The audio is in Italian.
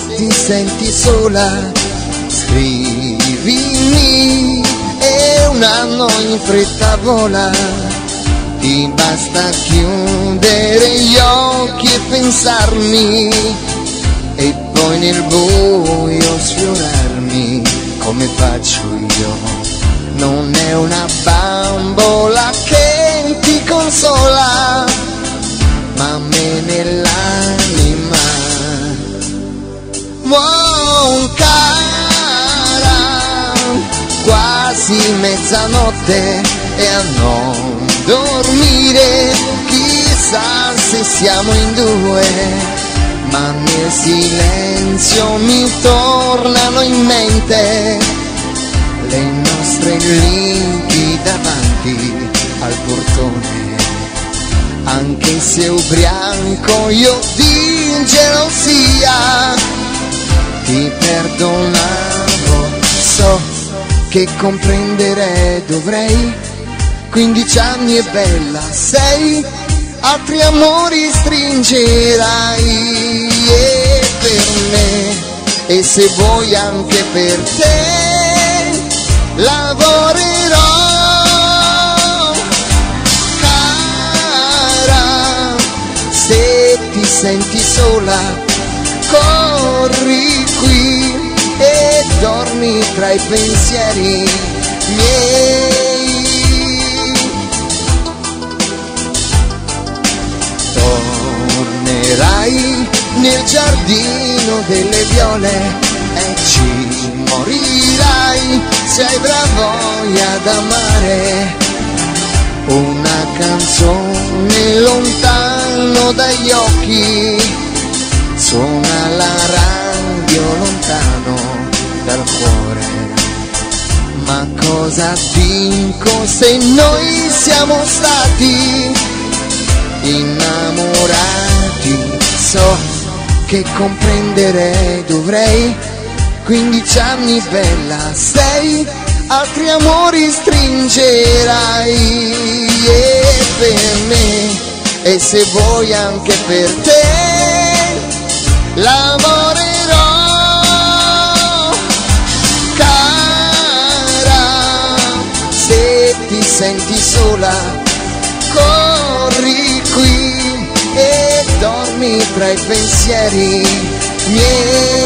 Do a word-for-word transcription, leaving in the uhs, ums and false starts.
ti senti sola, scrivimi, e un anno in fretta vola. Ti basta chiudere gli occhi e pensarmi, e poi nel buio sfiorarmi come faccio io. Non è una bambola che ti consola, ma me nell'anima. Wow, cara, quasi mezzanotte e a non dormire, chissà se siamo in due, ma nel silenzio mi tornano in mente le nostre liti davanti al portone. Anche se ubriaco io di gelosia ti perdonavo, so che comprendere dovrei. Quindici anni e bella sei, altri amori stringerai, e per me, e se vuoi anche per te, lavorerò. Cara, se ti senti sola, corri qui e dormi tra i pensieri miei. Tornerai nel giardino delle viole e ci morirai se hai bravoglia ad amare. Una canzone lontano dagli occhi suona la radio lontano dal cuore. Ma cosa vinco se noi siamo stati innamorati? So che comprendere dovrei. Quindici anni bella sei, altri amori stringerai, e per me, e se vuoi anche per te, lavorerò. Cara, se ti senti sola, corri qui e dormi tra i pensieri miei.